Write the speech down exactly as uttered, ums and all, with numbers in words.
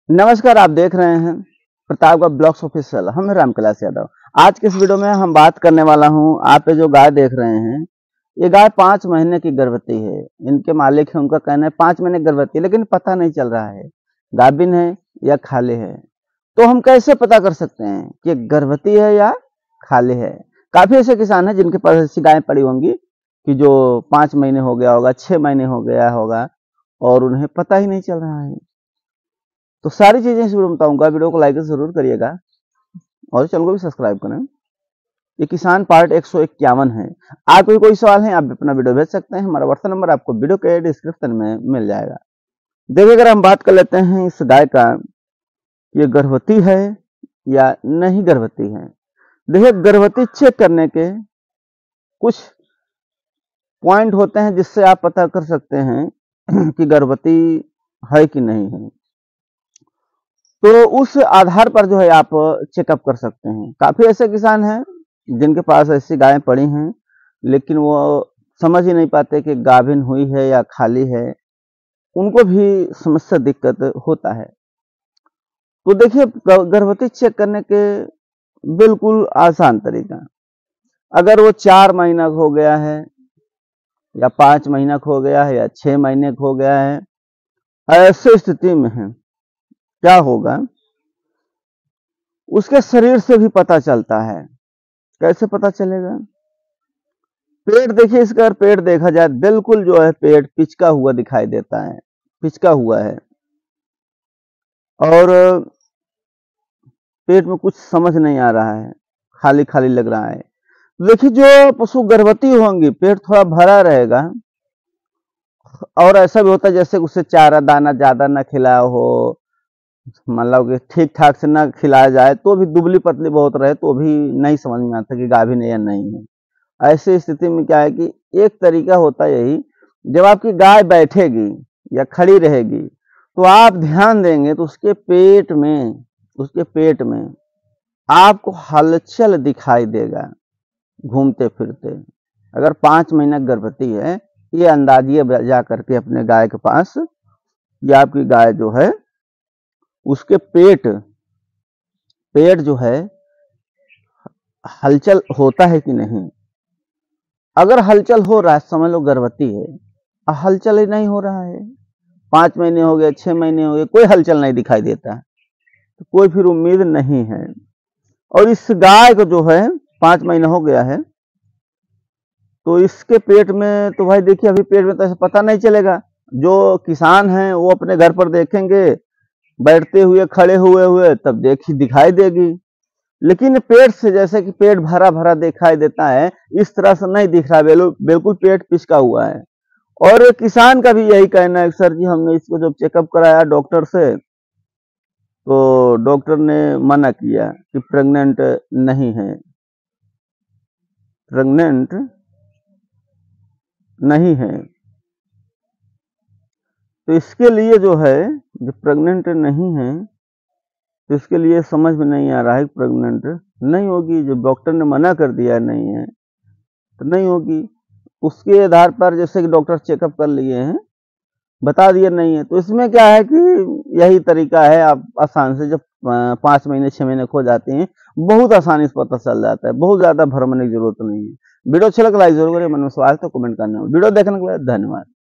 नमस्कार, आप देख रहे हैं प्रतापगढ़ ब्लॉग्स ऑफिशियल। हम हैं रामकैलाश यादव। आज के इस वीडियो में हम बात करने वाला हूं, आप ये जो गाय देख रहे हैं, ये गाय पाँच महीने की गर्भवती है। इनके मालिक है, उनका कहना है पाँच महीने गर्भवती है, लेकिन पता नहीं चल रहा है गाभिन है या खाली है। तो हम कैसे पता कर सकते हैं कि गर्भवती है या खाली है? काफी ऐसे किसान हैं जिनके पास ऐसी गायें पड़ी होंगी कि जो पाँच महीने हो गया होगा, छह महीने हो गया होगा और उन्हें पता ही नहीं चल रहा है। तो सारी चीजें इस वीडियो में बताऊंगा। वीडियो को लाइक जरूर करिएगा और चैनल को भी सब्सक्राइब करें। ये किसान पार्ट एक सौ इक्यावन है। आपको कोई सवाल है, आप अपना वीडियो भेज सकते हैं। हमारा व्हाट्सएप नंबर आपको वीडियो के डिस्क्रिप्शन में मिल जाएगा। देखिए, अगर हम बात कर लेते हैं इस गाय का, ये गर्भवती है या नहीं गर्भवती है। देखिए, गर्भवती चेक करने के कुछ पॉइंट होते हैं जिससे आप पता कर सकते हैं कि गर्भवती है कि नहीं है। तो उस आधार पर जो है आप चेकअप कर सकते हैं। काफी ऐसे किसान हैं जिनके पास ऐसी गायें पड़ी हैं, लेकिन वो समझ ही नहीं पाते कि गाभिन हुई है या खाली है। उनको भी समस्या दिक्कत होता है। तो देखिए, गर्भवती चेक करने के बिल्कुल आसान तरीका, अगर वो चार महीना हो गया है या पांच महीना हो गया है या छह महीने हो गया है, ऐसे स्थिति में है क्या होगा, उसके शरीर से भी पता चलता है। कैसे पता चलेगा? पेट देखिए, इसका अगर पेट देखा जाए, बिल्कुल जो है पेट पिचका हुआ दिखाई देता है, पिचका हुआ है और पेट में कुछ समझ नहीं आ रहा है, खाली खाली लग रहा है। देखिए, जो पशु गर्भवती होंगी पेट थोड़ा भरा रहेगा और ऐसा भी होता है जैसे उसे चारा दाना ज्यादा ना खिलाया हो, मतलब कि ठीक ठाक से ना खिलाया जाए तो भी दुबली पतली बहुत रहे तो भी नहीं समझ में आता कि गाभिन है या नहीं है। ऐसी स्थिति में क्या है कि एक तरीका होता है यही, जब आपकी गाय बैठेगी या खड़ी रहेगी तो आप ध्यान देंगे तो उसके पेट में उसके पेट में आपको हलचल दिखाई देगा घूमते फिरते। अगर पांच महीना गर्भवती है, ये अंदाजिए जा करके अपने गाय के पास, या आपकी गाय जो है उसके पेट पेट जो है हलचल होता है कि नहीं। अगर हलचल हो रहा है समझ लो गर्भवती है, हलचल ही नहीं हो रहा है, पांच महीने हो गए, छह महीने हो गए, कोई हलचल नहीं दिखाई देता, तो कोई फिर उम्मीद नहीं है। और इस गाय को जो है पांच महीना हो गया है, तो इसके पेट में तो भाई देखिए अभी पेट में तो ऐसा पता नहीं चलेगा। जो किसान हैं वो अपने घर पर देखेंगे बैठते हुए खड़े हुए हुए तब देखी दिखाई देगी, लेकिन पेट से जैसे कि पेट भरा भरा दिखाई देता है, इस तरह से नहीं दिख रहा, बिल्कुल पेट पिचका हुआ है। और किसान का भी यही कहना है, सर जी हमने इसको जब चेकअप कराया डॉक्टर से तो डॉक्टर ने मना किया कि प्रेग्नेंट नहीं है, प्रेग्नेंट नहीं है। तो इसके लिए जो है, जो प्रेग्नेंट नहीं है, तो इसके लिए समझ में नहीं आ रहा है प्रेग्नेंट नहीं होगी। जो डॉक्टर ने मना कर दिया नहीं है तो नहीं होगी। उसके आधार पर जैसे कि डॉक्टर चेकअप कर लिए हैं, बता दिया नहीं है, तो इसमें क्या है कि यही तरीका है, आप आसान से जब पांच महीने छह महीने खो जाते हैं, बहुत आसानी से पता चल जाता है, बहुत ज्यादा भ्रमने की जरूरत नहीं है। वीडियो अच्छा लगा लाइक जरूर करें, मन में सवाल तो कमेंट करना। वीडियो देखने के लिए धन्यवाद।